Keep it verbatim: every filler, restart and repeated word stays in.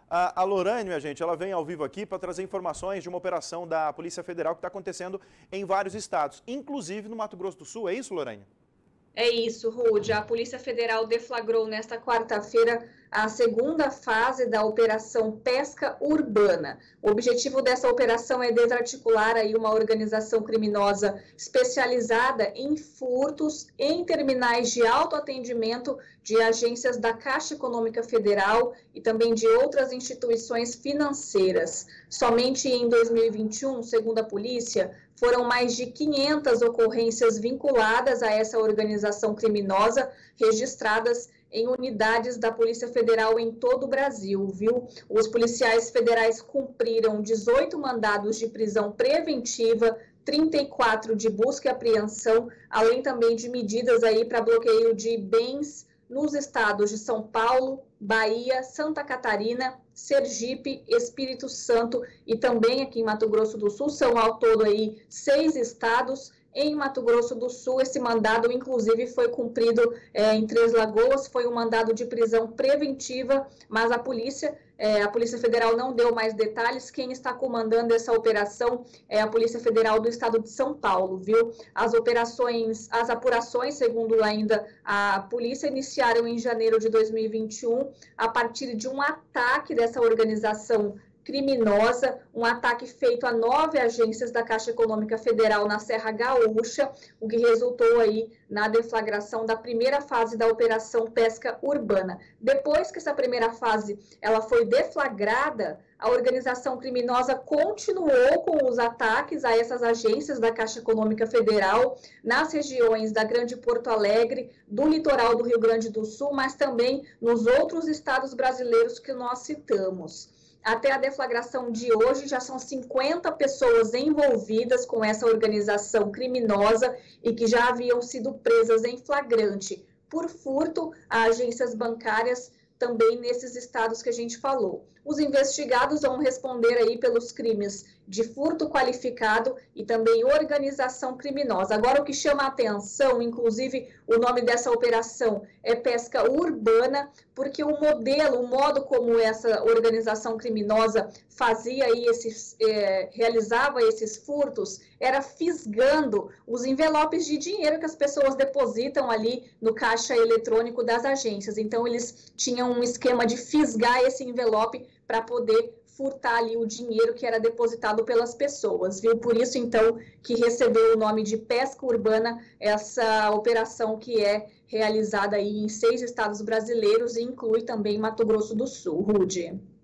A, a Lorane, minha gente, ela vem ao vivo aqui para trazer informações de uma operação da Polícia Federal que está acontecendo em vários estados, inclusive no Mato Grosso do Sul. É isso, Lorane? É isso, Rude. A Polícia Federal deflagrou nesta quarta-feira a segunda fase da Operação Pesca Urbana. O objetivo dessa operação é desarticular aí uma organização criminosa especializada em furtos em terminais de autoatendimento de agências da Caixa Econômica Federal e também de outras instituições financeiras. Somente em dois mil e vinte e um, segundo a polícia, foram mais de quinhentas ocorrências vinculadas a essa organização criminosa registradas em unidades da Polícia Federal em todo o Brasil, viu? Os policiais federais cumpriram dezoito mandados de prisão preventiva, trinta e quatro de busca e apreensão, além também de medidas aí para bloqueio de bens nos estados de São Paulo, Bahia, Santa Catarina, Sergipe, Espírito Santo e também aqui em Mato Grosso do Sul. São ao todo aí seis estados. Em Mato Grosso do Sul, esse mandado, inclusive, foi cumprido é, em Três Lagoas, foi um mandado de prisão preventiva, mas a polícia, é, a Polícia Federal não deu mais detalhes. Quem está comandando essa operação é a Polícia Federal do Estado de São Paulo, viu? As operações, as apurações, segundo ainda a polícia, iniciaram em janeiro de dois mil e vinte e um, a partir de um ataque dessa organização criminosa, um ataque feito a nove agências da Caixa Econômica Federal na Serra Gaúcha, o que resultou aí na deflagração da primeira fase da Operação Pesca Urbana. Depois que essa primeira fase ela foi deflagrada, a organização criminosa continuou com os ataques a essas agências da Caixa Econômica Federal nas regiões da Grande Porto Alegre, do litoral do Rio Grande do Sul, mas também nos outros estados brasileiros que nós citamos. Até a deflagração de hoje, já são cinquenta pessoas envolvidas com essa organização criminosa e que já haviam sido presas em flagrante por furto a agências bancárias também nesses estados que a gente falou. Os investigados vão responder aí pelos crimes de furto qualificado e também organização criminosa. Agora, o que chama a atenção, inclusive o nome dessa operação é pesca urbana, porque o modelo, o modo como essa organização criminosa fazia aí esses, é, realizava esses furtos, era fisgando os envelopes de dinheiro que as pessoas depositam ali no caixa eletrônico das agências. Então, eles tinham um esquema de fisgar esse envelope para poder furtar ali o dinheiro que era depositado pelas pessoas, viu? Por isso, então, que recebeu o nome de pesca urbana, essa operação que é realizada aí em seis estados brasileiros e inclui também Mato Grosso do Sul. Rude.